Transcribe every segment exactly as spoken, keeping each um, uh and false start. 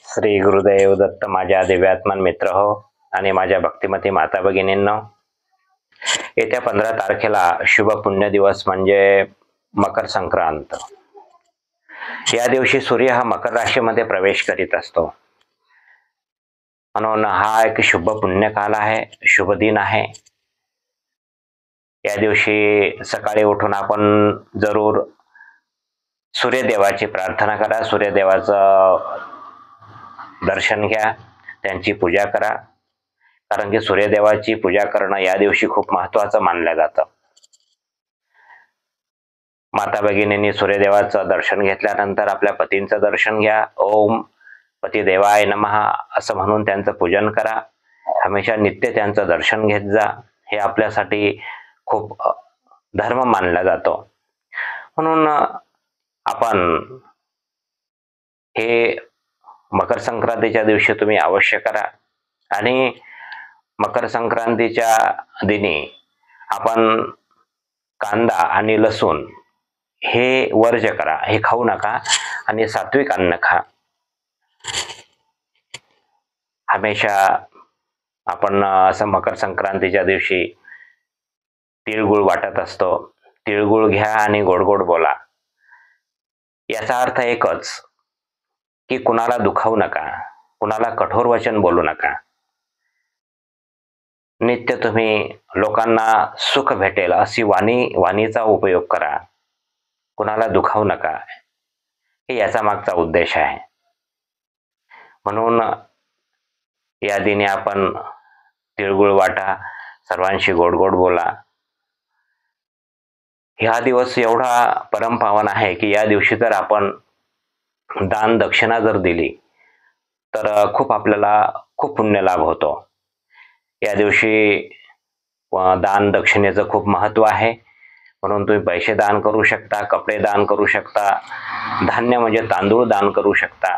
श्री गुरुदेव दत्त. माझ्या दिव्यात्मान मित्र हो आणि माझ्या भक्तिमती माता भगिनींनो, येत्या पंधरा तारखेला शुभ पुण्य दिवस म्हणजे मकर संक्रांत. या दिवशी सूर्य हा मकर राशीमध्ये प्रवेश करीत असतो, म्हणून हा एक शुभ पुण्य काल आहे, शुभ दिन आहे. या दिवशी सकाळी उठून आपण जरूर सूर्यदेवाची प्रार्थना करा, सूर्यदेवाचं दर्शन घ्या, त्यांची पूजा करा. कारण की सूर्यदेवाची पूजा करणं या दिवशी खूप महत्त्वाचं मानलं जातं. माता भगिनींनी सूर्यदेवाचं दर्शन घेतल्यानंतर आपल्या पतींचं दर्शन घ्या. ओम पतिदेवाय नमः असं म्हणून त्यांचं पूजन करा. हमेशा नित्य त्यांचं दर्शन घेत जा. हे आपल्यासाठी खूप धर्म मानला जातो. म्हणून आपण हे मकर संक्रांतीच्या दिवशी तुम्ही अवश्य करा. आणि मकर संक्रांतीच्या दिनी आपण कांदा आणि लसूण हे वर्ज्य करा, हे खाऊ नका आणि सात्विक अन्न खा. हमेशा आपण असं मकर संक्रांतीच्या दिवशी तिळगुळ वाटत असतो. तिळगुळ घ्या आणि गोड गोड बोला. याचा अर्थ एकच की कुणाला दुखावू नका, कुणाला कठोर वचन बोलू नका. नित्य तुम्ही लोकांना सुख भेटेल अशी वाणी वाणीचा उपयोग करा. कुणाला दुखावू नका, हे याचा मागचा उद्देश आहे. म्हणून या दिनी आपण तिळगुळ वाटा, सर्वांशी गोड गोड बोला. हा दिवस एवढा परमपावन आहे की या दिवशी जर आपण दान दक्षिणा जर दिली तर खूप आपल्याला खूप पुण्य लाभ होतो. या दिवशी दान दक्षिणेचं खूप महत्त्व आहे. म्हणून तुम्ही पैसे दान करू शकता, कपडे दान करू शकता, धान्य म्हणजे तांदूळ दान करू शकता,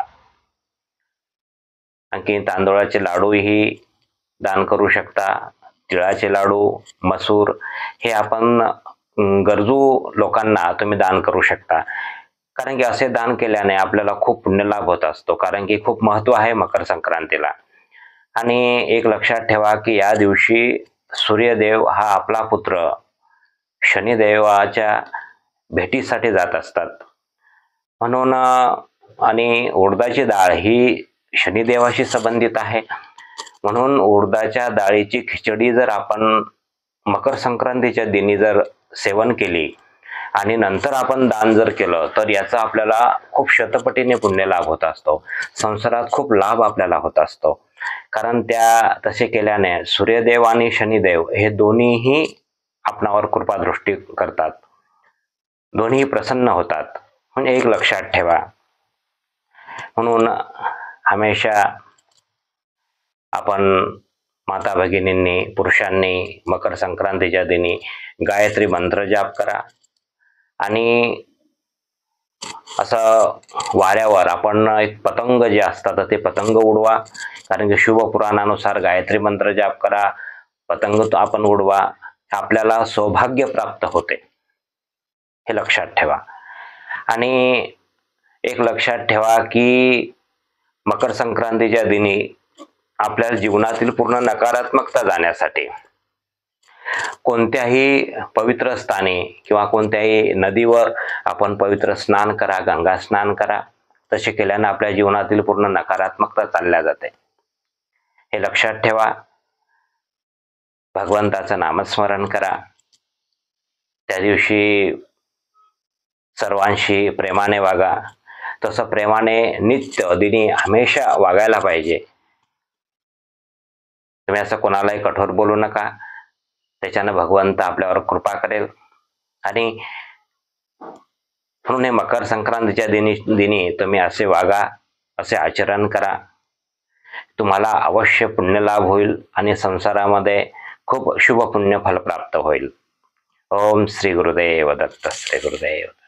आणखी तांदूळाचे लाडूही दान करू शकता. तिळाचे लाडू, मसूर हे आपण गरजू लोकांना तुम्ही दान करू शकता. कारण की असे दान केल्याने आपल्याला खूप पुण्य लाभ होत असतो. कारण की खूप महत्त्व आहे मकर संक्रांतीला. आणि एक लक्षात ठेवा की या दिवशी सूर्यदेव हा आपला पुत्र शनिदेवाच्या भेटीसाठी जात असतात. म्हणून आणि उडदाची डाळ ही शनिदेवाशी संबंधित आहे. म्हणून उडदाच्या डाळीची खिचडी जर आपण मकर संक्रांतीच्या दिनी जर सेवन केली आणि नंतर आपण दान जर केलं तर याचा आपल्याला खूप शतपटीने पुण्य लाभ होत असतो. संसारात खूप लाभ आपल्याला होत असतो. कारण त्या तसे केल्याने सूर्यदेव आणि शनिदेव हे दोन्हीही आपणावर कृपादृष्टी करतात, दोन्ही प्रसन्न होतात. म्हणजे एक लक्षात ठेवा. म्हणून हमेशा आपण माता भगिनींनी, पुरुषांनी मकर संक्रांतीच्या दिनी गायत्री मंत्र जाप करा. आणि असं वाऱ्यावर आपण एक पतंग जे असतात ते पतंग उडवा. कारण की शुभ पुराणानुसार गायत्री मंत्र जाप करा, पतंग आपण उडवा, आपल्याला सौभाग्य प्राप्त होते. हे लक्षात ठेवा. आणि एक लक्षात ठेवा की मकर संक्रांतीच्या दिनी आपल्या जीवनातील पूर्ण नकारात्मकता जाण्यासाठी कोणत्याही पवित्र स्थानी किंवा कोणत्याही नदीवर आपण पवित्र स्नान करा, गंगा स्नान करा. तसे केल्याने आपल्या जीवनातील पूर्ण नकारात्मकता चालल्या जाते. हे लक्षात ठेवा. भगवंताचं नामस्मरण करा. त्या दिवशी सर्वांशी प्रेमाने वागा. तसं प्रेमाने नित्य दिनी हमेशा वागायला पाहिजे. तुम्ही असं कोणालाही कठोर बोलू नका. त्याच्यानं भगवंत आपल्यावर कृपा करेल. आणि म्हणून हे मकर संक्रांतीच्या दिनी दिनी तुम्ही असे वागा, असे आचरण करा. तुम्हाला अवश्य पुण्यलाभ होईल आणि संसारामध्ये खूप शुभ पुण्य फल प्राप्त होईल. ओम श्री गुरुदेव दत्त. श्री गुरुदेव.